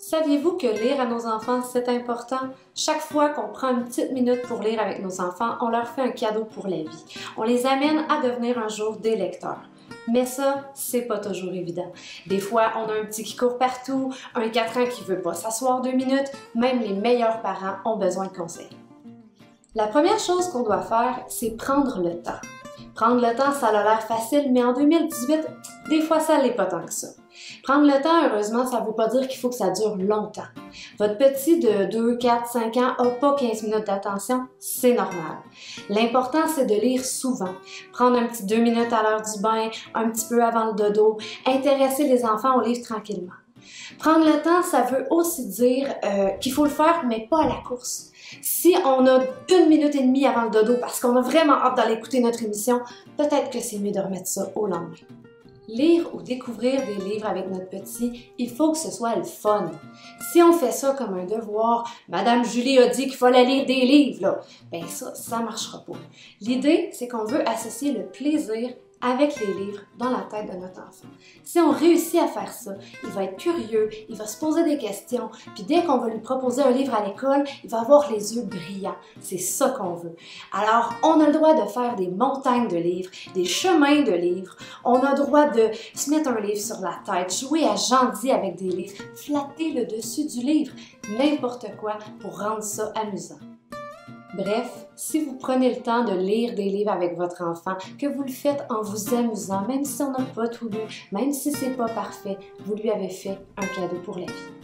Saviez-vous que lire à nos enfants, c'est important? Chaque fois qu'on prend une petite minute pour lire avec nos enfants, on leur fait un cadeau pour la vie. On les amène à devenir un jour des lecteurs. Mais ça, c'est pas toujours évident. Des fois, on a un petit qui court partout, un 4 ans qui veut pas s'asseoir 2 minutes, même les meilleurs parents ont besoin de conseils. La première chose qu'on doit faire, c'est prendre le temps. Prendre le temps, ça a l'air facile, mais en 2018, des fois, ça l'est pas tant que ça. Prendre le temps, heureusement, ça ne veut pas dire qu'il faut que ça dure longtemps. Votre petit de 2, 4, 5 ans n'a pas 15 minutes d'attention, c'est normal. L'important, c'est de lire souvent. Prendre un petit 2 minutes à l'heure du bain, un petit peu avant le dodo, intéresser les enfants au livre tranquillement. Prendre le temps, ça veut aussi dire qu'il faut le faire, mais pas à la course. Si on a 1 minute et demie avant le dodo parce qu'on a vraiment hâte d'aller écouter notre émission, peut-être que c'est mieux de remettre ça au lendemain. Lire ou découvrir des livres avec notre petit, il faut que ce soit le fun. Si on fait ça comme un devoir, Madame Julie a dit qu'il fallait lire des livres, là, ben ça marchera pas. L'idée, c'est qu'on veut associer le plaisir avec les livres dans la tête de notre enfant. Si on réussit à faire ça, il va être curieux, il va se poser des questions, puis dès qu'on va lui proposer un livre à l'école, il va avoir les yeux brillants. C'est ça qu'on veut. Alors, on a le droit de faire des montagnes de livres, des chemins de livres, on a le droit de se mettre un livre sur la tête, jouer à gentil avec des livres, flatter le dessus du livre, n'importe quoi pour rendre ça amusant. Bref, si vous prenez le temps de lire des livres avec votre enfant, que vous le faites en vous amusant, même si on n'a pas tout lu, même si c'est pas parfait, vous lui avez fait un cadeau pour la vie.